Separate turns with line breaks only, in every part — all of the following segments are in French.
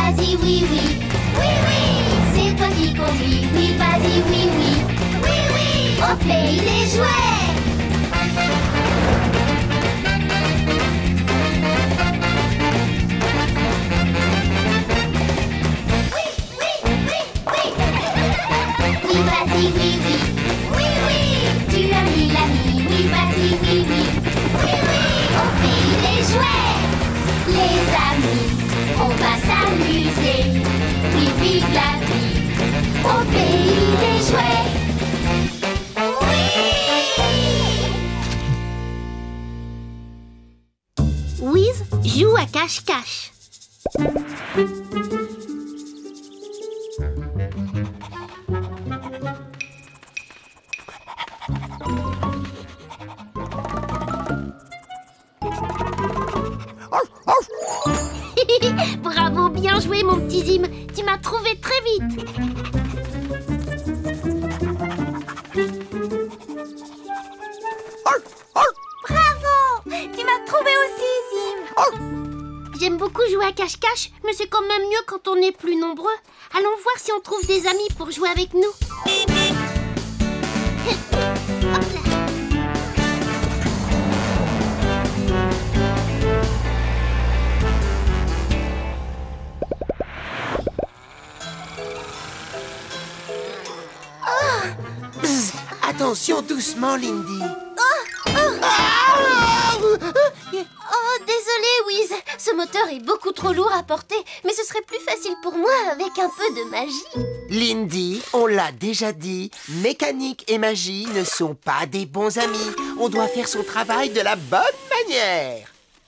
vas-y, oui, oui. Oui, oui, c'est toi qui conduis. Oui, vas-y, oui, oui. Oui, oui, au pays des jouets. Oui, vas-y, oui, oui. Oui, oui, tu as mis l'ami. Oui, vas-y, oui, oui. Oui, oui, au pays des jouets. Les amis, on va s'amuser. Oui, vive la vie, au pays des jouets. Oui!
Wiz joue à cache-cache. Bravo, bien joué mon petit Zim. Tu m'as trouvé très vite.
Bravo! Tu m'as trouvé aussi, Zim.
J'aime beaucoup jouer à cache-cache, mais c'est quand même mieux quand on est plus nombreux. Allons voir si on trouve des amis pour jouer avec nous. Hop là.
Bzz, attention, doucement, Lindy.
Oh, désolé, Wiz. Ce moteur est beaucoup trop lourd à porter, mais ce serait plus facile pour moi avec un peu de magie.
Lindy, on l'a déjà dit, mécanique et magie ne sont pas des bons amis. On doit faire son travail de la bonne manière.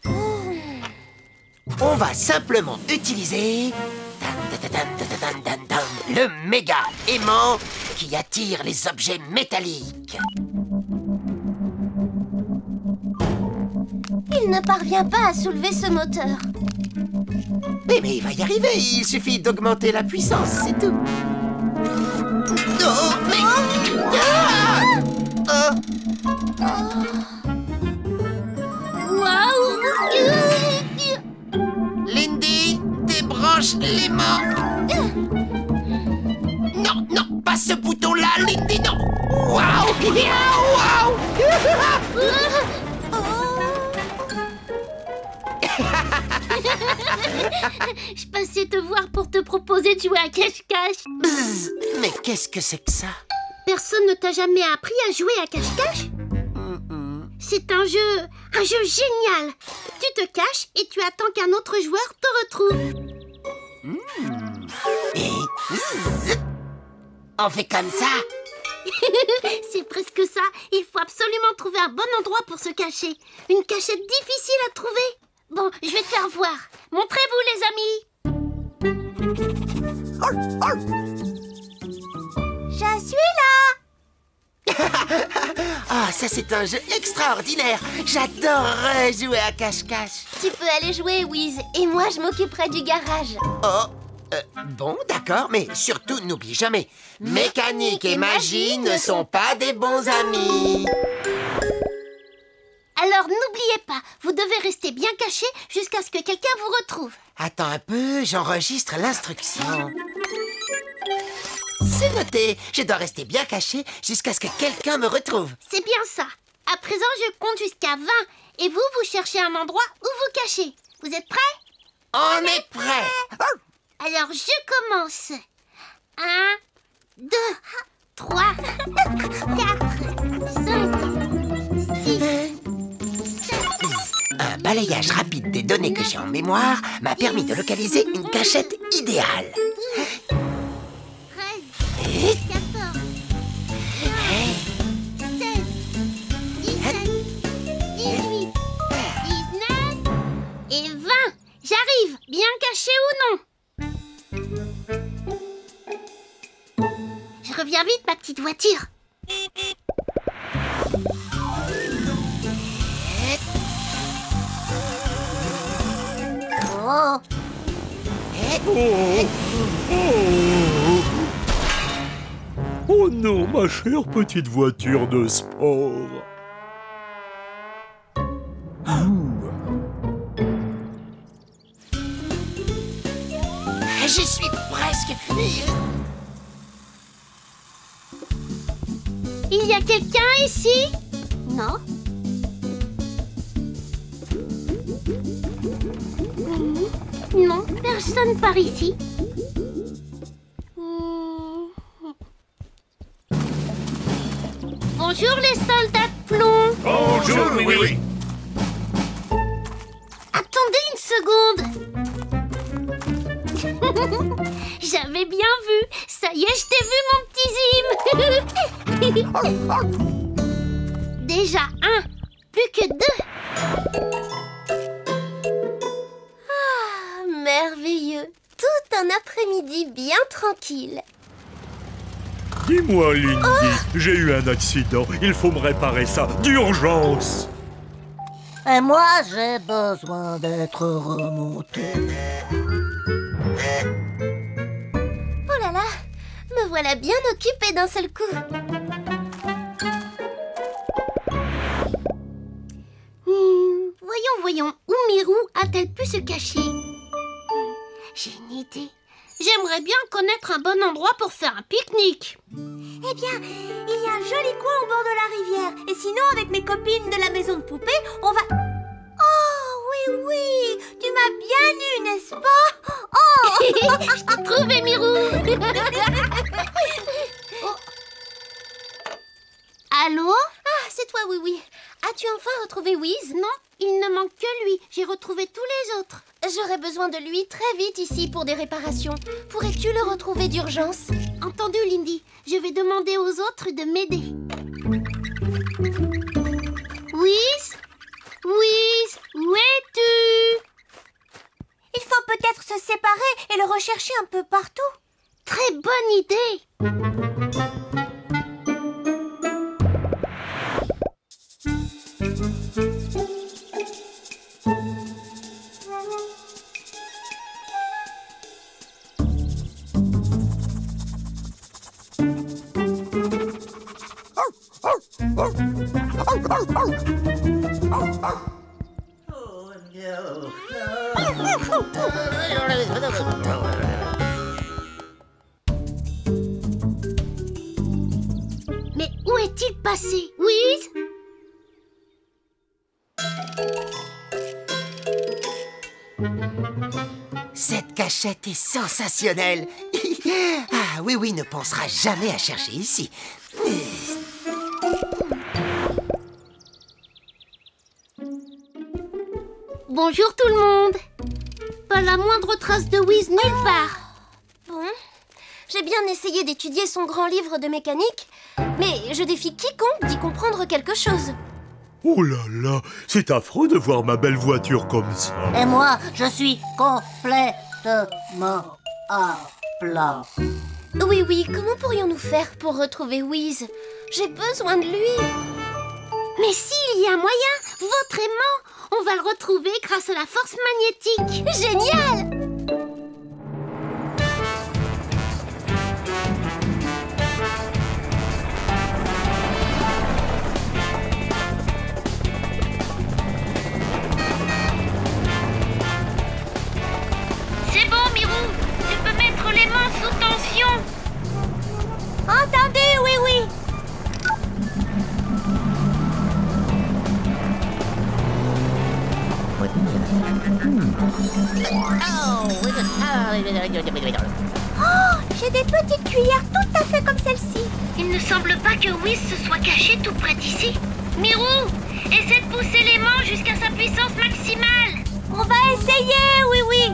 On va simplement utiliser le méga aimant qui attire les objets métalliques.
Il ne parvient pas à soulever ce moteur.
Mais il va y arriver, il suffit d'augmenter la puissance, c'est tout. Oh, mais... Ah
Waouh!
Lindy, débranche l'aimant. Non, non, pas ce bouton-là, Lindy, non. Waouh! Waouh!
Je passais te voir pour te proposer de jouer à cache-cache.
Bzz, mais qu'est-ce que c'est que ça?
Personne ne t'a jamais appris à jouer à cache-cache? C'est un jeu génial. Tu te caches et tu attends qu'un autre joueur te retrouve.
Et... Zzz, on fait comme ça?
C'est presque ça. Il faut absolument trouver un bon endroit pour se cacher. Une cachette difficile à trouver. Bon, je vais te faire voir. Montrez-vous, les amis.
Je suis là.
Ah, ça c'est un jeu extraordinaire. J'adorerais jouer à cache-cache.
Tu peux aller jouer, Wiz, et moi je m'occuperai du garage.
Oh, bon, d'accord, mais surtout n'oublie jamais, mécanique et magie ne sont pas des bons amis.
Alors n'oubliez pas, vous devez rester bien caché jusqu'à ce que quelqu'un vous retrouve.
Attends un peu, j'enregistre l'instruction. C'est noté, je dois rester bien caché jusqu'à ce que quelqu'un me retrouve.
C'est bien ça. À présent, je compte jusqu'à 20. Et vous, vous cherchez un endroit où vous cachez. Vous êtes prêts?
On est prêt.
Alors, je commence. 1, 2, 3, 4, 5, 6, 7...
Un balayage rapide des données que j'ai en mémoire m'a permis de localiser une cachette idéale.
13, 14, 15, 16, 17, 18, 19 et 20. J'arrive, bien caché ou non? Je reviens vite, ma petite voiture.
Oh,
Oh non, ma chère petite voiture de sport.
J'y suis presque.
Il y a quelqu'un ici? Non? Non, personne par ici. Bonjour les soldats de plomb.
Bonjour, oui, oui.
Attendez une seconde. J'avais bien vu. Ça y est, je t'ai vu, mon petit Zim. Déjà un, plus que deux. Ah, merveilleux. Tout un après-midi bien tranquille.
Dis-moi, Lindy, j'ai eu un accident. Il faut me réparer ça d'urgence.
Et moi, j'ai besoin d'être remonté.
Oh là là, me voilà bien occupée d'un seul coup. Voyons, où Mirou a-t-elle pu se cacher? J'ai une idée. J'aimerais bien connaître un bon endroit pour faire un pique-nique.
Eh bien, il y a un joli coin au bord de la rivière. Et sinon, avec mes copines de la maison de poupée, on va... Oh, oui, tu m'as bien eu, n'est-ce pas? Oh.
Je t'ai trouvé, Mirou. Allô?
Ah, c'est toi, oui. As-tu enfin retrouvé Wiz?
Non, il ne manque que lui. J'ai retrouvé tous les autres.
J'aurais besoin de lui très vite ici pour des réparations. Pourrais-tu le retrouver d'urgence?
Entendu, Lindy. Je vais demander aux autres de m'aider. Wiz? Wiz, où es-tu?
Il faut peut-être se séparer et le rechercher un peu partout.
Très bonne idée. Mais où est-il passé, Wiz?
Cette cachette est sensationnelle. Ah, oui, ne pensera jamais à chercher ici.
Bonjour tout le monde. Pas la moindre trace de Wiz nulle part.
Bon, j'ai bien essayé d'étudier son grand livre de mécanique, mais je défie quiconque d'y comprendre quelque chose.
Oh là là, c'est affreux de voir ma belle voiture comme ça.
Et moi, je suis complètement à plat.
Oui, comment pourrions-nous faire pour retrouver Wiz? J'ai besoin de lui.
Mais s'il y a un moyen, votre aimant, on va le retrouver grâce à la force magnétique.
Génial!
C'est bon, Mirou. Tu peux mettre les mains sous tension.
Entendu, oui. Oh, j'ai des petites cuillères tout à fait comme celle-ci.
Il ne semble pas que Wiz se soit caché tout près d'ici. Mirou, essaie de pousser l'aimant jusqu'à sa puissance maximale.
On va essayer, oui.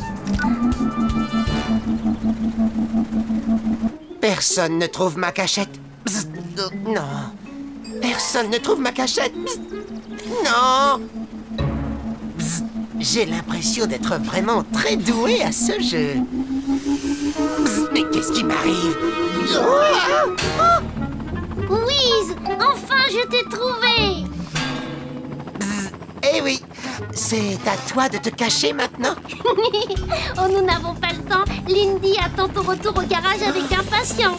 Personne ne trouve ma cachette. Bzz, non. Personne ne trouve ma cachette. Bzz, non. Bzz, j'ai l'impression d'être vraiment très doué à ce jeu. Bzz, mais qu'est-ce qui m'arrive?
Wiz, enfin je t'ai trouvé.
Bzz, eh oui, c'est à toi de te cacher maintenant.
Oh, nous n'avons pas le temps. Lindy attend ton retour au garage avec impatience.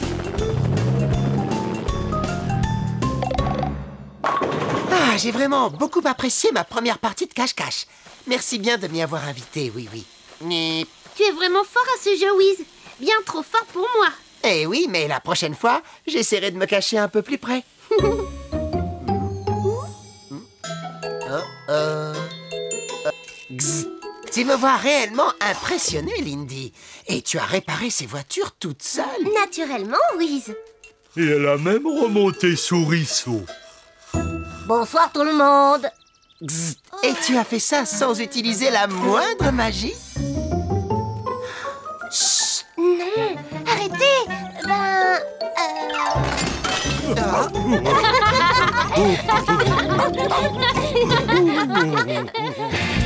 Ah, j'ai vraiment beaucoup apprécié ma première partie de cache-cache. Merci bien de m'y avoir invité, oui. Mais
Tu es vraiment fort à ce jeu, Wiz. Bien trop fort pour moi.
Eh oui, mais la prochaine fois, j'essaierai de me cacher un peu plus près. Gzz. Tu me vois réellement impressionnée, Lindy. Et tu as réparé ces voitures toute seule.
Naturellement, Wiz.
Et elle a même remonté Souriceau.
Bonsoir tout le monde.
Gzz. Et tu as fait ça sans utiliser la moindre magie?
Non, arrêtez. Ben...